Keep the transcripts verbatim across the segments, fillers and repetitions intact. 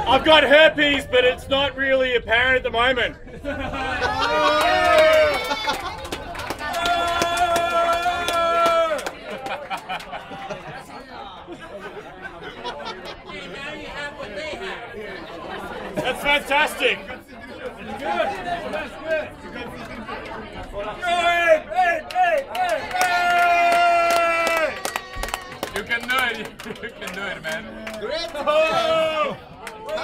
I've got herpes, but it's not really apparent at the moment. That's fantastic. That's good. That's good. Hey, hey, hey, hey, hey. You can do it. You can do it, man. Great. Oh. Oh.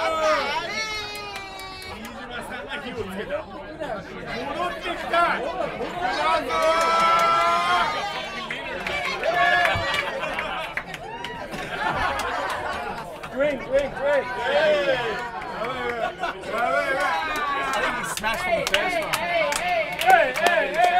Green, green, green. Hey. Smash from the first one. Hey, hey, hey, hey.